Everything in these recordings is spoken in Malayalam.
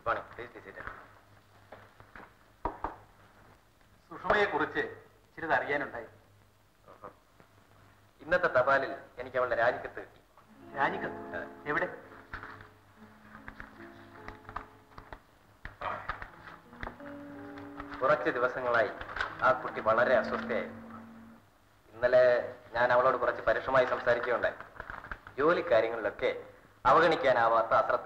സുഷമയെ കുറിച്ച് ചിലത് അറിയാനുണ്ടായി. ഇന്നത്തെ തപാലിൽ എനിക്ക് അവളുടെ രാജിക്കത്ത് കിട്ടി. രാജിക്കത്ത്? എവിടെ? കുറച്ച് ദിവസങ്ങളായി ആ കുട്ടി വളരെ അസ്വസ്ഥയായി. ഇന്നലെ ഞാൻ അവളോട് കുറച്ച് പരുഷമായി സംസാരിക്കുകയുണ്ടായി. ജോലി കാര്യങ്ങളിലൊക്കെ അവഗണിക്കാനാവാത്ത അശ്രദ്ധ.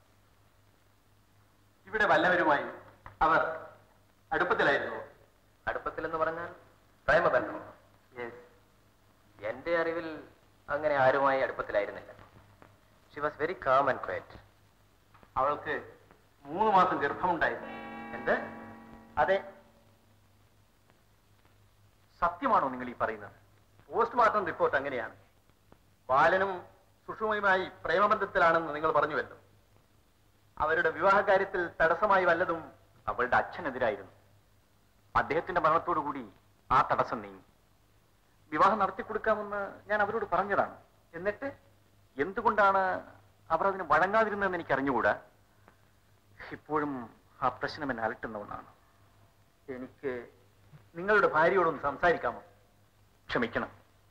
ഇവിടെ വല്ലവരുമായി അവർ അടുപ്പത്തിലായിരുന്നു? അടുപ്പത്തിലെന്ന് പറഞ്ഞാൽ പ്രേമബന്ധം. എന്റെ അറിവിൽ അങ്ങനെ ആരുമായി അടുപ്പത്തിലായിരുന്നില്ല. She was very calm and quiet. അവൾക്ക് 3 മാസം ഗർഭമുണ്ടായിരുന്നു. എന്ത്? അതെ. സത്യമാണോ നിങ്ങൾ ഈ പറയുന്നത്? പോസ്റ്റ്മോർട്ടം റിപ്പോർട്ട് അങ്ങനെയാണ്. ബാലനും സുഷമയുമായി പ്രേമബന്ധത്തിലാണെന്ന് നിങ്ങൾ പറഞ്ഞുവല്ലോ. അവരുടെ വിവാഹകാര്യത്തിൽ തടസ്സമായി വല്ലതും? അവളുടെ അച്ഛനെതിരായിരുന്നു. അദ്ദേഹത്തിന്റെ മരണത്തോടുകൂടി ആ തടസ്സം നീങ്ങി. വിവാഹം നടത്തിക്കൊടുക്കാമെന്ന് ഞാൻ അവരോട് പറഞ്ഞതാണ്. എന്നിട്ട് എന്തുകൊണ്ടാണ് അവർ അതിന് വഴങ്ങാതിരുന്നതെന്ന് എനിക്ക് അറിഞ്ഞുകൂടാ. ഇപ്പോഴും ആ പ്രശ്നം എന്നെ അലട്ടുന്ന ഒന്നാണ്. എനിക്ക് നിങ്ങളുടെ ഭാര്യയോടൊന്ന് സംസാരിക്കാമോ? ക്ഷമിക്കണം,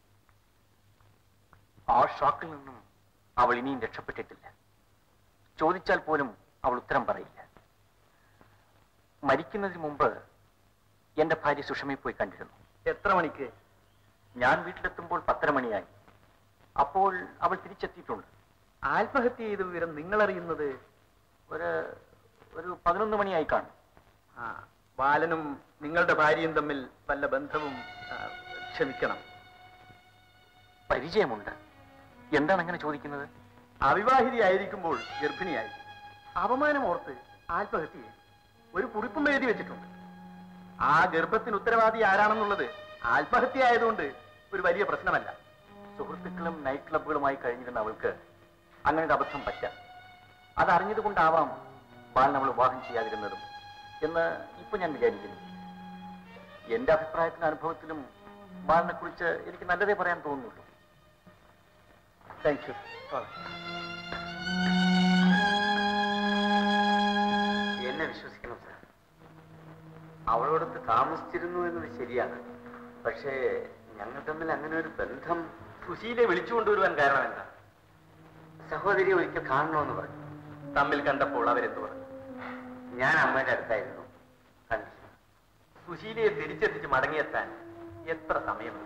ആ ഷോക്കിൽ നിന്നും അവൾ ഇനിയും രക്ഷപ്പെട്ടിട്ടില്ല. ചോദിച്ചാൽ പോലും അവൾ ഉത്തരം പറയില്ല. മരിക്കുന്നതിന് മുമ്പ് എന്റെ ഭാര്യ സുഷമയെ പോയി കണ്ടിരുന്നു. എത്ര മണിക്ക്? ഞാൻ വീട്ടിലെത്തുമ്പോൾ 10:30 മണിയായി. അപ്പോൾ അവൾ തിരിച്ചെത്തിയിട്ടുണ്ട്. ആത്മഹത്യ ചെയ്ത വിവരം നിങ്ങൾ അറിയുന്നത് ഒരു 11 മണിയായി കാണും. ബാലനും നിങ്ങളുടെ ഭാര്യയും തമ്മിൽ വല്ല ബന്ധവും? ക്ഷമിക്കണം, പരിചയമുണ്ട്. എന്താണ് അങ്ങനെ ചോദിക്കുന്നത്? അവിവാഹിതയായിരിക്കുമ്പോൾ ഗർഭിണിയായി. അപമാനം ഓർത്ത് ആത്മഹത്യ ചെയ്തു. ഒരു കുറിപ്പും എഴുതി വെച്ചിട്ടുണ്ട്. ആ ഗർഭത്തിന് ഉത്തരവാദി ആരാണെന്നുള്ളത് ആത്മഹത്യ ആയതുകൊണ്ട് ഒരു വലിയ പ്രശ്നമല്ല. സുഹൃത്തുക്കളും നൈറ്റ് ക്ലബുകളുമായി കഴിഞ്ഞിരുന്ന അവൾക്ക് അങ്ങനെ ഒരു അബദ്ധം പറ്റാം. അതറിഞ്ഞതുകൊണ്ടാവാം ബാലൻ അവൾ വിവാഹം ചെയ്യാതിരുന്നതും എന്ന് ഇപ്പൊ ഞാൻ വിചാരിക്കുന്നു. എന്റെ അഭിപ്രായത്തിലും അനുഭവത്തിലും ബാലനെ കുറിച്ച് എനിക്ക് നല്ലതേ പറയാൻ തോന്നുന്നുള്ളൂ. Thank you. എന്നെ വിശ്വസിക്കണം സാർ. അവളോടൊത്ത് താമസിച്ചിരുന്നു എന്നത് ശരിയാണ്. പക്ഷേ ഞങ്ങൾ തമ്മിൽ അങ്ങനെ ഒരു ബന്ധം. സുശീലെ വിളിച്ചുകൊണ്ടുവരുവാൻ കാരണം എന്താ? സഹോദരിയെ ഒരിക്കൽ കാണണമെന്ന് പറഞ്ഞു. തമ്മിൽ കണ്ടപ്പോൾ അവരെന്ത് പറഞ്ഞു? ഞാൻ അമ്മയുടെ അടുത്തായിരുന്നു. കണ്ടില്ല. സുശീലയെ തിരിച്ചെത്തിച്ച് മടങ്ങിയെത്താൻ എത്ര സമയമെടുക്കും?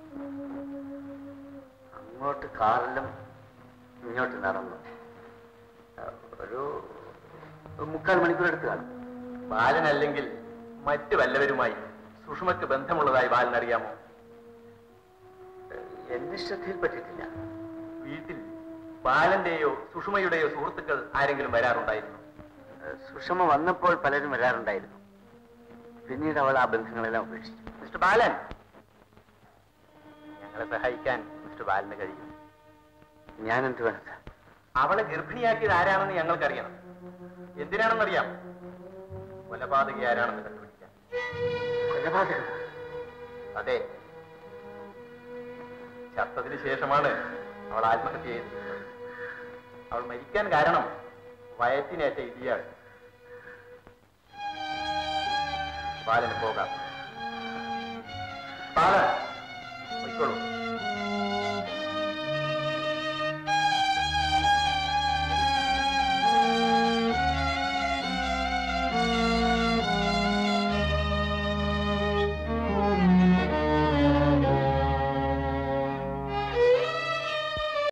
അങ്ങോട്ട് കാറിലും ഇങ്ങോട്ട് നടന്നു ഒരു 3/4 മണിക്കൂർ എടുത്ത് കാണും. ബാലനല്ലെങ്കിൽ മറ്റു വല്ലവരുമായി സുഷമയ്ക്ക് ബന്ധമുള്ളതായി ബാലൻ അറിയാമോ? എന്റെ ശ്രദ്ധയിൽപ്പെട്ടിട്ടില്ല. വീട്ടിൽ ബാലന്റെയോ സുഷമയുടെയോ സുഹൃത്തുക്കൾ ആരെങ്കിലും വരാറുണ്ടായിരുന്നു? സുഷമ വന്നപ്പോൾ പലരും വരാറുണ്ടായിരുന്നു. പിന്നീട് അവൾ ആ ബന്ധങ്ങളെല്ലാം ഉപേക്ഷിച്ചു. മിസ്റ്റർ ബാലൻ, ഞങ്ങളെ സഹായിക്കാൻ മിസ്റ്റർ ബാലന് കഴിയും. ഞാൻ എന്ത് വേണം സാർ? അവളെ ഗർഭിണിയാക്കിയത് ആരാണെന്ന് ഞങ്ങൾക്കറിയണം. എന്തിനാണെന്നറിയാം? കൊലപാതകി ആരാണെന്ന് കണ്ടുപിടിക്കാൻ. കൊലപാതകം? അതെ. ചത്തതിന് ശേഷമാണ് അവൾ ആത്മഹത്യ ചെയ്തത്. അവൾ മരിക്കാൻ കാരണം വയറ്റിനേറ്റ ഇടിയാണ്. ബാലന് പോകാം. ബാലൻ, പോയിക്കോളൂ.